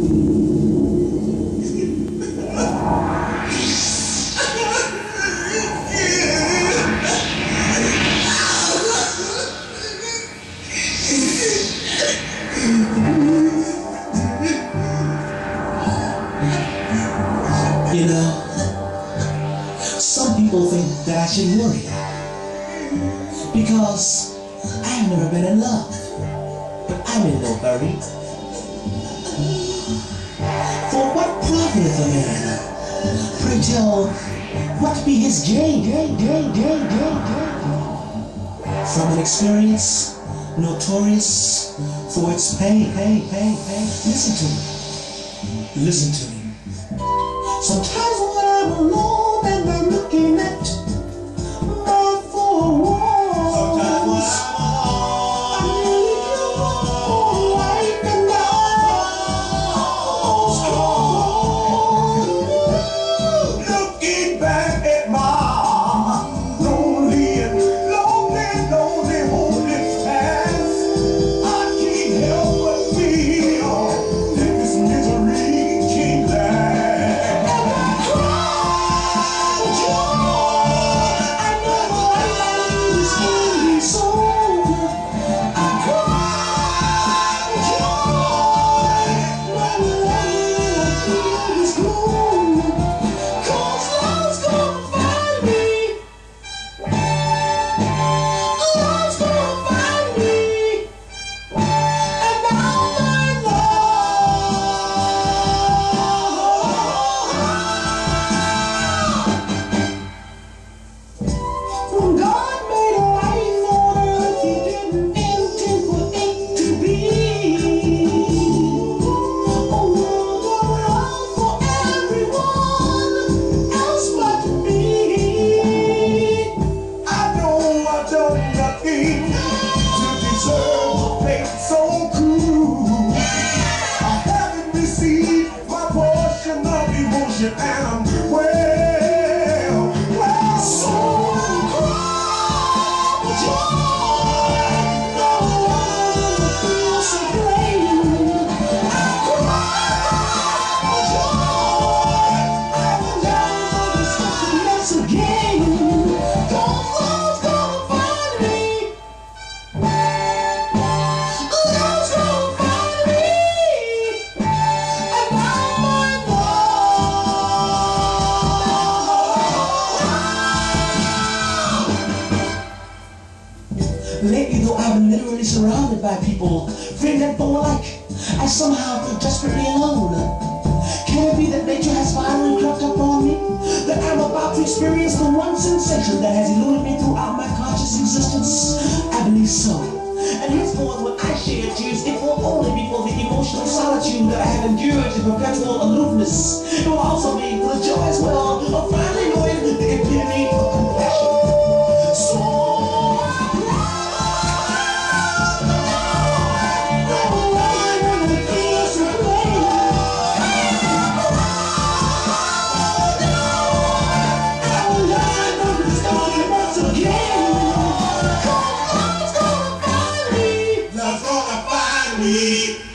You know, some people think that I should worry because I've never been in love, but I'm in no hurry. For what profiteth a man? Pray tell, what be his gain? From an experience notorious for its pain. Listen to me. Sometimes when I'm alone and I'm looking at my four walls, sometimes when I'm alone, I need you, and I'm looking back at my lonely hopeless past, I can't help but feel that this misery can't last. And I'm well, so I'm crying for joy. No one feels so plain. I'm crying for joy. I will never stop this again. 'Cause love's gonna find me. Love's gonna find me. And I'm my love. Lately though I've been literally surrounded by people, friend and foe alike, I somehow feel desperately alone. Can it be that nature has finally crept up on me? That I'm about to experience the one sensation that has eluded me throughout my conscious existence? I believe so. And henceforth when I shed tears, it will only be for the emotional solitude that I have endured in perpetual aloofness. It will also be for the joy as well of finally knowing the epitome of compassion. So me.